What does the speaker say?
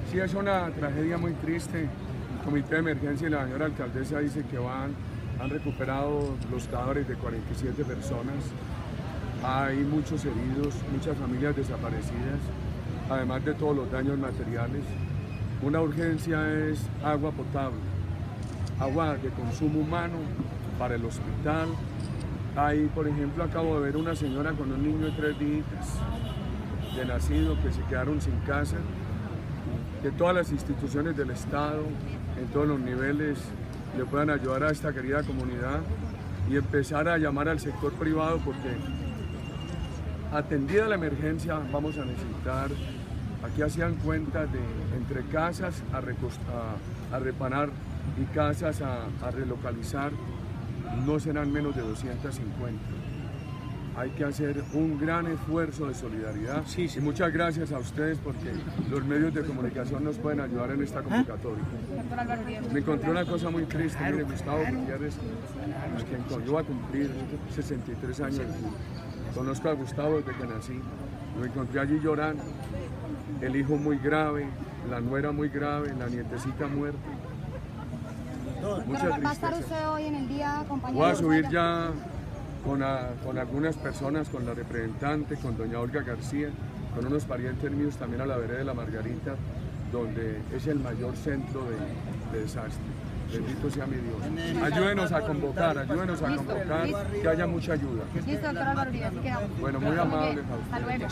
Sí, es una tragedia muy triste. El comité de emergencia y la señora alcaldesa dice que han recuperado los cadáveres de 47 personas. Hay muchos heridos, muchas familias desaparecidas, además de todos los daños materiales. Una urgencia es agua potable, agua de consumo humano para el hospital. Ahí, por ejemplo, acabo de ver una señora con un niño de 3 días de nacido que se quedaron sin casa. Que todas las instituciones del Estado, en todos los niveles, le puedan ayudar a esta querida comunidad y empezar a llamar al sector privado porque atendida la emergencia vamos a necesitar, aquí hacían cuentas de entre casas a reparar y casas a relocalizar, no serán menos de 250. Hay que hacer un gran esfuerzo de solidaridad. Sí. Y muchas gracias a ustedes porque los medios de comunicación nos pueden ayudar en esta convocatoria. Me encontré una cosa muy triste, mire, Gustavo Gutiérrez, que yo voy a cumplir 63 años. Conozco a Gustavo desde que nací. Lo encontré allí llorando, el hijo muy grave, la nuera muy grave, la nietecita muerta. Mucha tristeza. ¿Va a estar usted hoy en el día acompañado? Voy a subir ya con algunas personas, con la representante, con doña Olga García, con unos parientes míos también a la vereda de la Margarita, donde es el mayor centro de desastre. Bendito sea mi Dios. Ayúdenos a convocar, que haya mucha ayuda. Listo, doctor Álvaro Uribe, así quedamos. Bueno, muy amables a ustedes.